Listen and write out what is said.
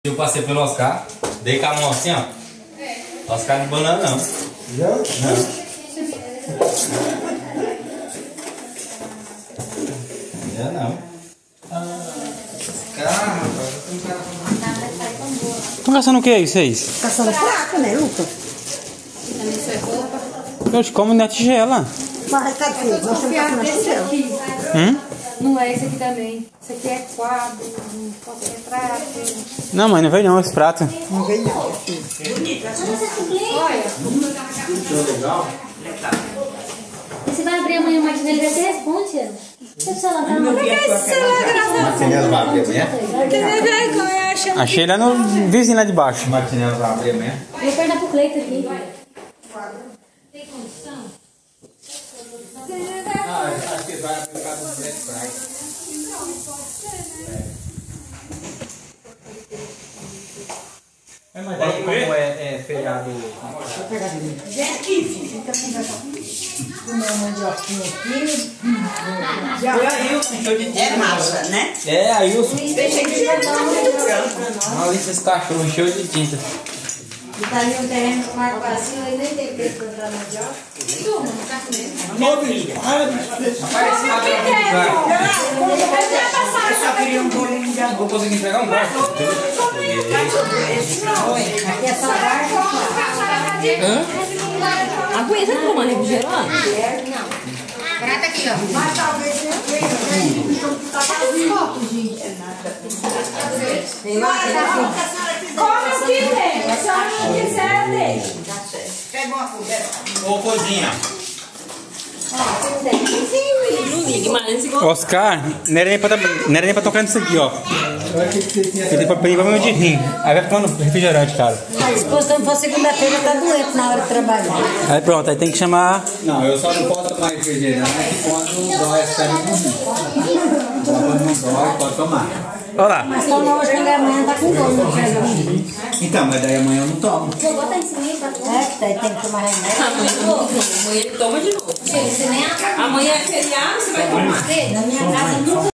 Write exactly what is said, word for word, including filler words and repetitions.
Eu passei pelo Oscar, dei com a mão assim, ó. Oscar de banana não. Não? Não. Já não. Caramba, tem um cara. Estão caçando o que aí, vocês? Caçando fraca, né, Lucas? Eu te como na tigela. Mas cadê? Nós estamos caçando na tigela. Hum? Não é esse aqui também. Esse aqui é quadro, qualquer prato. Não, mãe, não veio não esse prato. Não veio não. Olha. Você vai abrir amanhã o martinelli, você responde, ela. Você celular tá no Martinello vai abrir amanhã? Achei lá no vizinho lá de baixo. Martinello vai abrir amanhã? Vou perguntar pro Cleiton aqui. Tem condição? Ah, acho que vai abrir o caso do Black Friday. É, mas daí como é, é feriado... É massa, né? É, Ailson. Deixa que já tá muito branco. Olha esses cachorros cheios de tinta. E tá ali um terreno com água vazio, aí nem tem peso pra entrar na joga. Turma, não tá com medo. Eu só queria um bolinho de arroz. Vou conseguir pegar um braço. Aqui é só barco. Aguenta tomar refrigerante? Não. Prata aqui, ó. Mas talvez eu venha. Come o que tem. Se a senhora não quiser, deixa. Pega uma colher. Ô, cozinha. Oscar, não era nem pra, não era nem pra tocar nisso aqui, ó. Ele tem pra pedir problema de rim. Aí vai tomando refrigerante, cara. A esposa não for segunda-feira, tá doente na hora de trabalhar. Aí pronto, aí tem que chamar... Não, eu só não posso tomar refrigerante quando dói as pernas no rim. Quando não dói, pode tomar. Olha lá. Mas toma hoje que amanhã tá com dor no jeito. Então, mas daí amanhã eu não tomo. Vou botar em cima aí, tá bom? É, que daí tem que tomar remédio. Amanhã ele toma de novo. Você nem acaba. Amanhã é feriado, você vai tomar. Na minha casa nunca